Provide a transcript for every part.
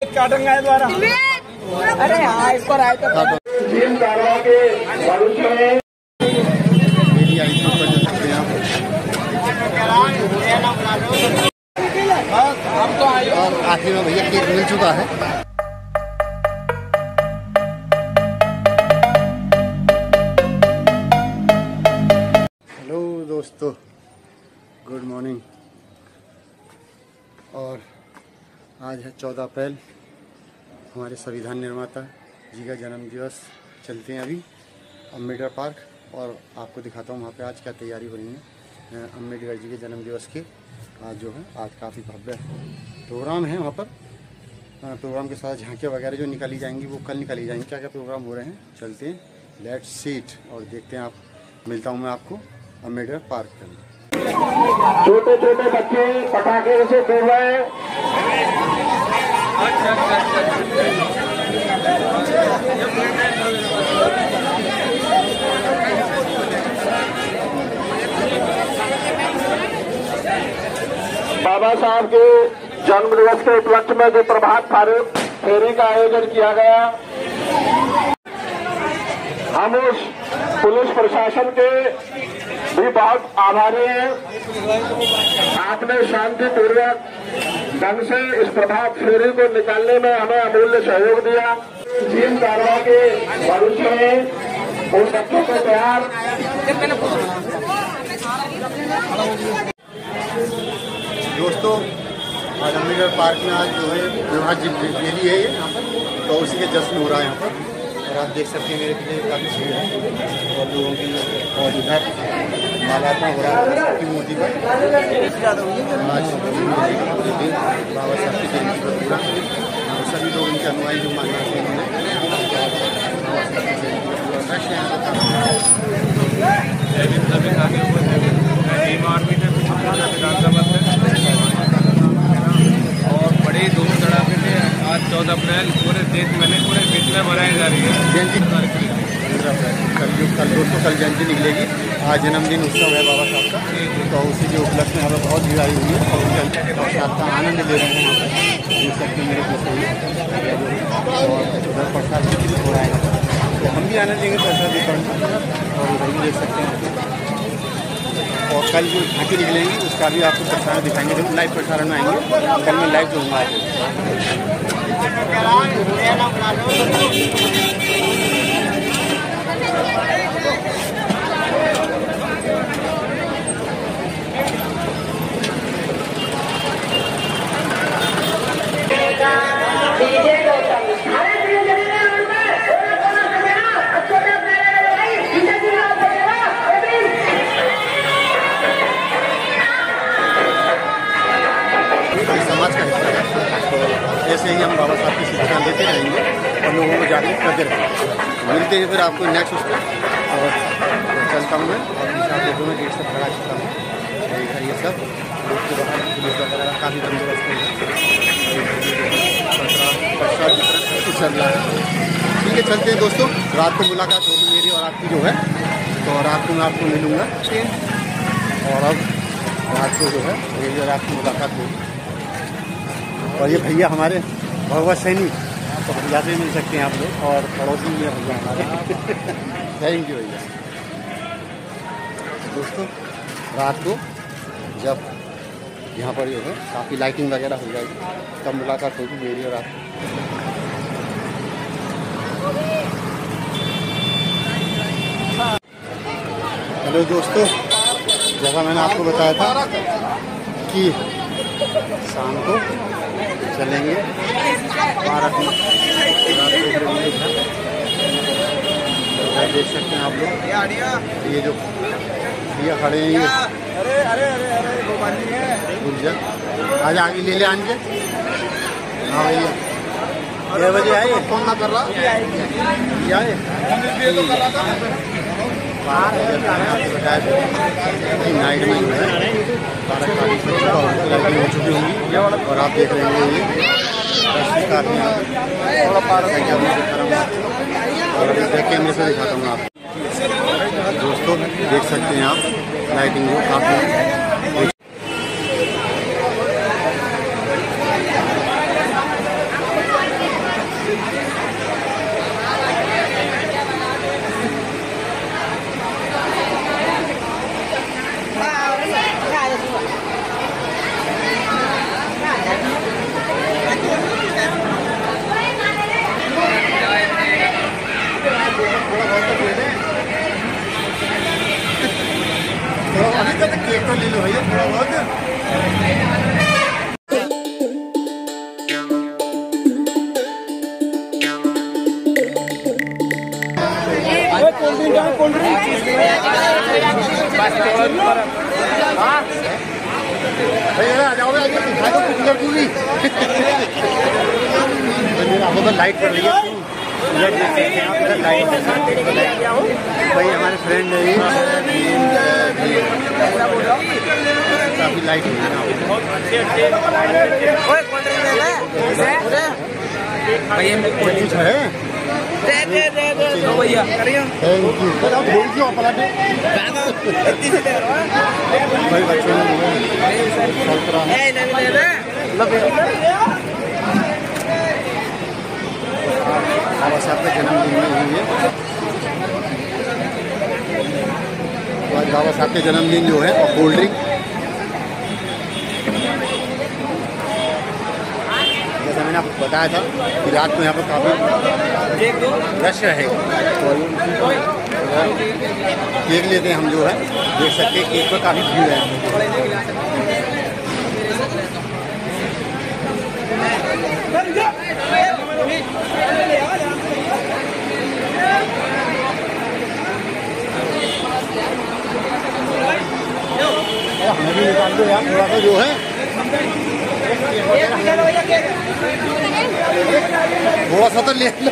काटूंगा द्वारा। अरे हाँ, इस पर आए तो और आखिर में भैया केक मिल चुका है। हेलो दोस्तों, गुड मॉर्निंग। और आज है 14 अप्रैल, हमारे संविधान निर्माता जी का जन्म दिवस। चलते हैं अभी अम्बेडकर पार्क और आपको दिखाता हूँ वहाँ पे आज क्या तैयारी हो रही है अम्बेडकर जी के जन्म दिवस के। आज जो है आज काफ़ी भव्य प्रोग्राम है वहाँ पर। प्रोग्राम के साथ झांकियाँ वगैरह जो निकाली जाएंगी वो कल निकाली जाएंगी। क्या क्या प्रोग्राम हो रहे हैं, चलते हैं, लेट्स सीट और देखते हैं। आप मिलता हूँ मैं आपको अम्बेडकर पार्क के अंदर। छोटे छोटे बच्चे पटाखे से खेल रहे हैं। बाबा साहब के जन्म दिवस के उपलक्ष्य में जो प्रभात फेरी का आयोजन किया गया, हम उस पुलिस प्रशासन के भी बहुत आभारी हैं। आपने शांतिपूर्वक ढंग से इस प्रभात फेरी को निकालने में हमें अमूल्य सहयोग दिया। जिन कार्रवाई के भविष्य में उन बच्चों को तैयार। दोस्तों, आज अम्बेडकर पार्क में आज जो है विभाग रैली है यहाँ पर, तो उसी के जश्न हो रहा है यहाँ पर। और आप देख सकते हैं मेरे पीछे काफ़ी भीड़ है और लोगों की, और इधर मालार्पण हो रहा है की मूर्ति पर। आज बाबा साहब की जयंती पर पूरा सभी लोग इनके अनुयायी जो मानना और बड़े धूम धड़ाके से आज 14 अप्रैल पूरे देश में पूरे विश्व में मनाई जा रही है जयंती। कल दोस्तों कल जयंती निकलेगी। आज जन्मदिन उत्सव है बाबा साहब का, तो उसी के उपलक्ष्य में यहाँ पर बहुत भीड़ आई हुई है और साहब का आनंद ले रहे हैं यहाँ पर। देख सकते हैं मेरे पीछे और उधर प्रसाद वितरित हो रहा है, तो हम भी आनंद लेंगे प्रसाद वितरण का। और उधर भी देख सकते हैं। और कल जो झांकी निकलेंगी उसका भी आपको प्रसारण दिखाएंगे, जब लाइव प्रसारण में आएंगे। कल मैं लाइव दूँगा। समाज का हिस्सा है, तो ऐसे ही हम बाबा साहब की शिक्षा देते रहेंगे और लोगों को जागरूक करते रहेंगे। मिलते हैं फिर आपको नेक्स्ट उस पर। और चलता हूँ मैं और आप लोगों में गेट से खड़ा चुका हूँ। ये सब गेट के बाहर पुलिस वगैरह काफ़ी बंदोबस्त चल रहा है। ठीक है, चलते हैं दोस्तों। रात को मुलाकात होगी मेरी और आपकी जो है, तो रात को मैं आपको मिलूँगा। और अब रात को जो है मेरी और आपकी मुलाकात होगी। और ये भैया हमारे भगवत सैनिक, तो भैया से मिल सकते हैं आप लोग, और पड़ोसी भी है भैया हमारे। थैंक यू भैया। दोस्तों, रात को जब यहाँ पर जो है काफ़ी लाइटिंग वगैरह हो जाएगी तब मुलाकात होगी मेरी और आपकी। हेलो दोस्तों, जैसा मैंने आपको बताया था कि शाम को चलेंगे पार्क में। देख सकते हैं आप लोग, ये जो भैया खड़े हैं, ये आज आगे ले ले आएंगे। हाँ भैया, 6 बजे आए, फोन ना कर रहा आए। नाइट में जो है पार्क लाइटिंग हो चुकी होंगी और आप देख रहे हैं थोड़ा पार्क और कैमरे से दिखाता हूँ आप दोस्तों। देख सकते हैं आप लाइटिंग को काफ़ी। कोल्ड ड्रिंक है, कोल्ड ड्रिंक। भैया आ जाओगे आगे टिकट पूरी। आपको तो लाइट पड़ रही है इधर, देख सकते हैं आप इधर लाइट। भाई हमारे फ्रेंड है ये, काफी लाइट है भैया कुछ है। Thank you. भाई बच्चों ने बाबा साहब का जन्मदिन में हुई है, तो आज बाबा साहब के जन्मदिन जो है और कोल्ड ड्रिंक, जैसा मैंने आपको बताया था कि रात को यहाँ पर काफ़ी रश रहेगा। और केक लेते हैं हम जो है, देख सकते हैं केक पर काफ़ी भीड़ है। हमें भी निकाल दो यार थोड़ा सा जो है, थोड़ा सा तो ले लो।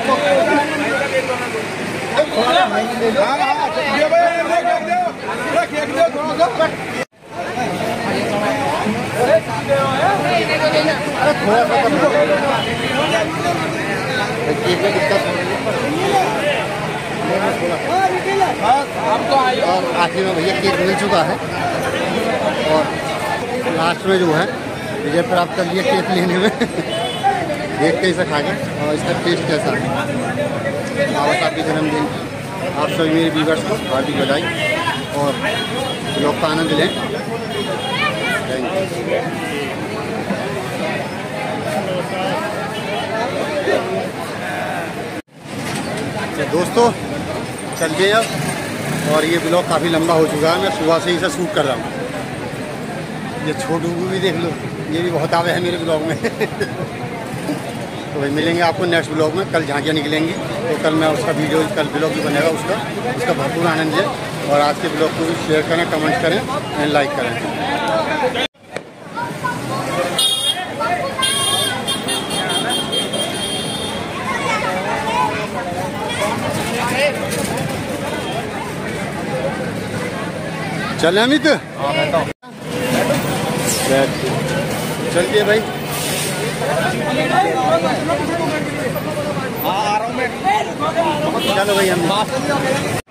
और आखिर में भैया केक मिल चुका है और लास्ट में जो है विजय प्राप्त कर लिया केक लेने में। देखते इसे खा के और इसका टेस्ट कैसा है। बाबा साहब के जन्मदिन आप सभी मेरे व्यूअर्स को हार्दिक बधाई और लोग का आनंद लें। Thank you. दोस्तों चलिए अब, और ये ब्लॉग काफ़ी लंबा हो चुका है, मैं सुबह से ही इसे शूट कर रहा हूँ। ये छोटू को भी देख लो, ये भी बहुत आवे है मेरे ब्लॉग में। तो भाई मिलेंगे आपको नेक्स्ट ब्लॉग में। कल झांकियाँ निकलेंगी तो कल मैं उसका वीडियो, कल ब्लॉग भी बनेगा उसका भरपूर आनंद लें। और आज के ब्लॉग को भी शेयर करें, कमेंट करें एंड लाइक करें। चले अमित, चलिए भाई। चलो भाई हम